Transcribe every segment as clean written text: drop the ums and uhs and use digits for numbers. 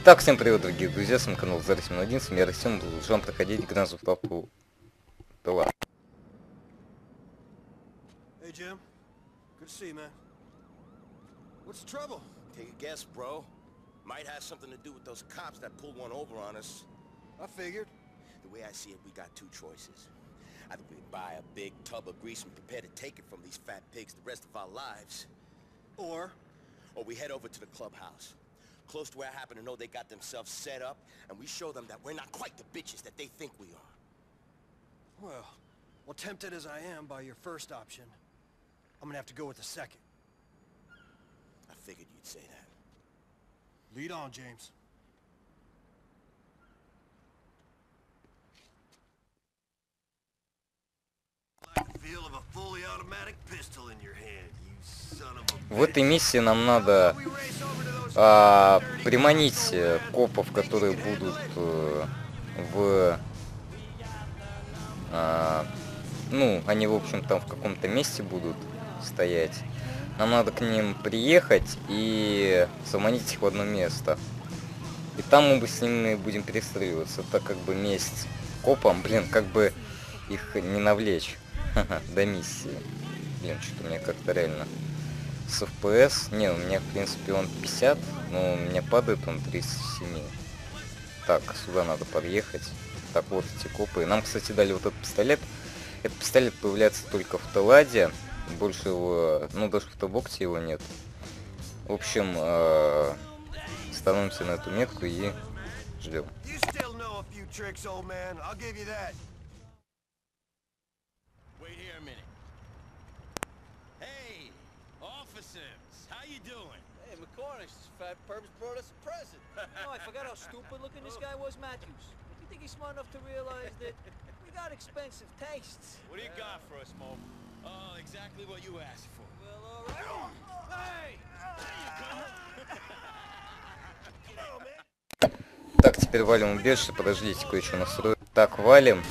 Итак, всем привет, дорогие друзья, с вами канал Zara711, я Артем, продолжаем проходить Grand Theft Auto 2. Hey Jim, good to see you, man. What's the trouble? Take a guess, bro. Might have something to do with those cops that pulled one over on us. I figured. The way I see it, we got two choices. Either we buy a big tub of grease and prepare to take it from these fat pigs the rest of our lives, Or we head over to the clubhouse. Close to where I happen to know they got themselves set up, and we show them that we're not quite the bitches that they think we are. well, tempted as I am by your first option, I'm gonna have to go with the second. I figured you'd say that. Lead on, James. Like the feel of a fully automatic pistol in your hand, you son of a В этой миссии нам надо приманить копов, которые будут ну, они, в общем, там в каком-то месте будут стоять. Нам надо к ним приехать и заманить их в одно место. И там мы с ними будем перестреливаться. Это как бы месть копам, блин, как бы их не навлечь до миссии. Блин, что-то у меня как-то реально с FPS. Не, у меня, в принципе, он 50, но у меня падает он 37. Так, сюда надо подъехать. Так, вот эти копы. Нам, кстати, дали вот этот пистолет. Этот пистолет появляется только в Теладе. Больше его... Ну, даже в Тобоксе его нет. В общем, становимся на эту метку и ждем. You still know a few tricks, old man. I'll give you that. Wait here a minute. Hey, officers, how you doing? Hey, McCormick, Fat Perps brought us a present. No, I forgot how stupid looking this guy was, Matthews. You think he's smart enough to realize that we got expensive tastes? What do you got for us, Mo? Oh, exactly what you asked for. Well, all right. Hey! Так, теперь валим убежище. Подождите, кое-что настрою. Так, валим.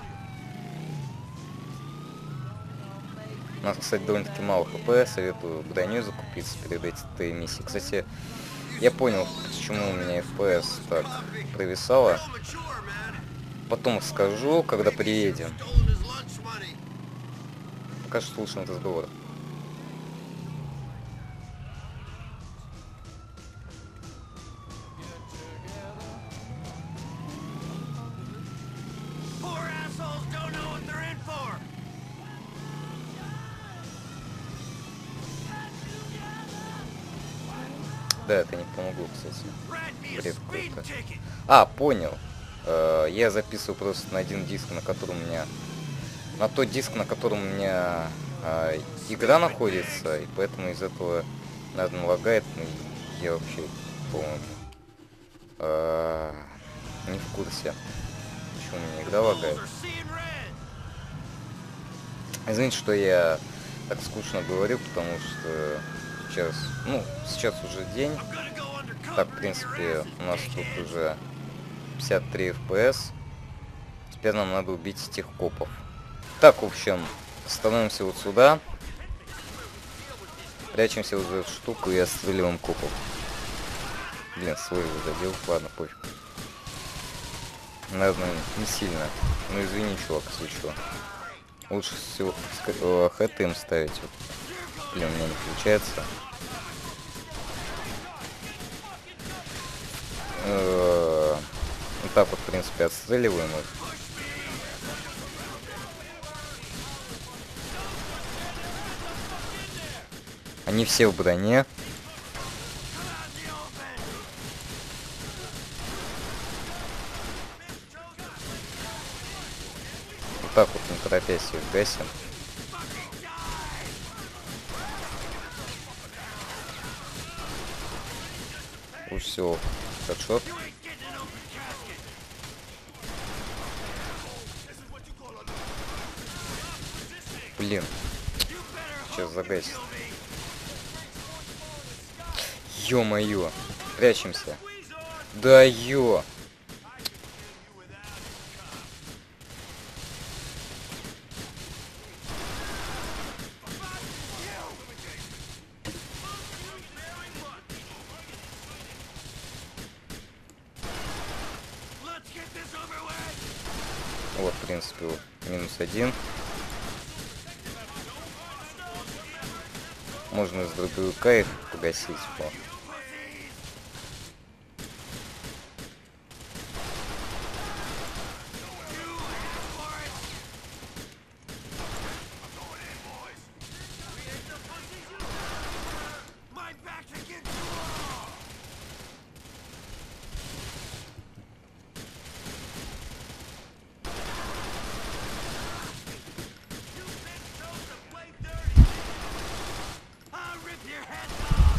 У нас, кстати, довольно-таки мало хп. Советую броню закупиться перед этой миссией. Кстати, я понял, почему у меня FPS так провисало. Потом скажу, когда приедем. Пока что слушаем разговор. Poor assholes don't know what they're in for. Да, это не помогло, кстати. Rat me a Бред speeding какой-то. ticket. А, понял. Я записываю просто на один диск, на котором у меня... На тот диск, на котором у меня игра находится, и поэтому из этого, наверное, лагает. Ну, я вообще, по-моему, не в курсе, почему у меня игра лагает. Are seeing red. Извините, что я так скучно говорю, потому что сейчас уже день. I'm gonna go undercover. Так, в принципе, у нас тут уже 53 FPS. Теперь нам надо убить этих копов. Так, в общем, становимся вот сюда. Прячемся вот за эту штуку и отстреливаем копов. Блин, свой задел. Ладно, пофиг. Наверное, не сильно. Ну извини, чувак, если что. Лучше всего хэты им ставить. Вот. Блин, у меня не получается. Вот так вот, в принципе, отстреливаем их. Они все в броне. Вот так вот, не торопясь, их гасим. Уж все, хедшот. Блин, сейчас загасит. Ё-моё, прячемся. Да ё. Вот, в принципе, вот, -1. Можно с дробовика их погасить. Во. My back's against the wall! You bitch chose to play dirty! I'll rip your heads off!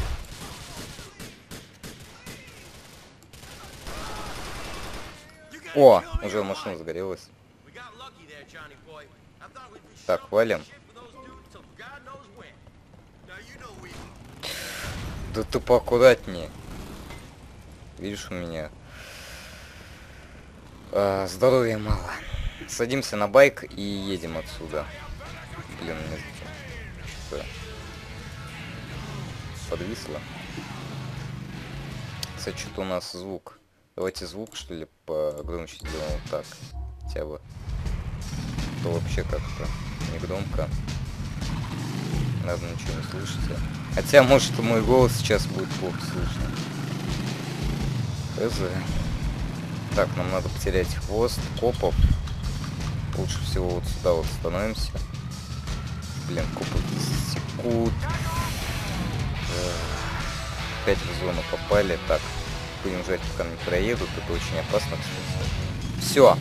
You gotta О, kill me уже or машина what? загорелась. We got lucky there, Johnny boy. I thought we'd be Так, shoveling валим. shit for those dudes till God knows when. Now you know we... Да ты поаккуратнее. Видишь, у меня здоровья мало. Садимся на байк и едем отсюда. Блин, мне что-то подвисло. Кстати, что-то у нас звук. Давайте звук, что ли, погромче сделаем. Вот так. Хотя бы. То вообще как-то не громко. Наверное, ничего не слышите. Хотя, может, мой голос сейчас будет плохо слышно. ХЗ. Так, нам надо потерять хвост копов. Лучше всего вот сюда вот становимся. Блин, копы секут. Опять в зону попали. Так, будем ждать, пока не проедут. Это очень опасно, кстати. Все.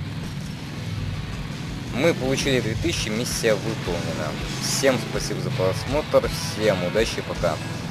Мы получили 2000, миссия выполнена. Всем спасибо за просмотр, всем удачи, пока.